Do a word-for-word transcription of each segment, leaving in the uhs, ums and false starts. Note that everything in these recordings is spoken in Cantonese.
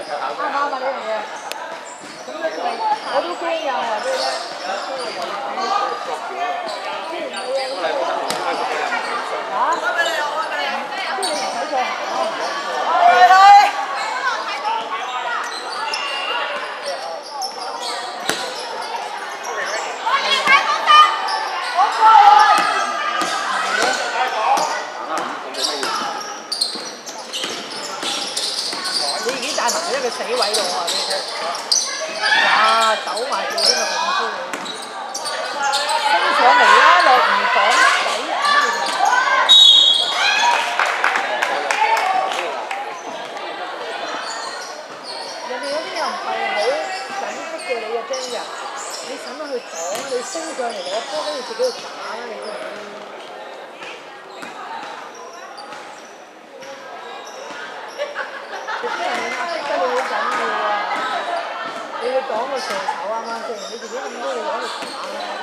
啱唔啱啊？呢樣嘢，咁一定我都驚㗎，話俾你聽。嚇？即係你唔使再行咯。去去。你已經帶埋喺一個死位度啊！你睇，哇，走埋佢呢個粉絲升上嚟啦，落唔講死人人哋嗰啲又唔係好緊迫嘅，你嘅精人，你使乜去講？你升上嚟攞波，跟住自己去打啦，你知唔知？你去講個射手啱啱先，你自己咁多嘢攞去打啦。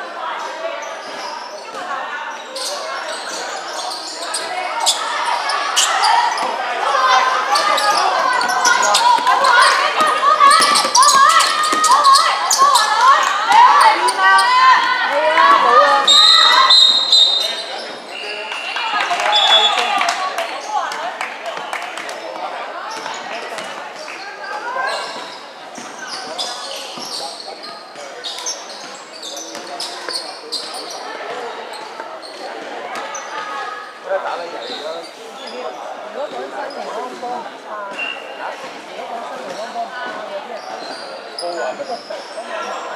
不過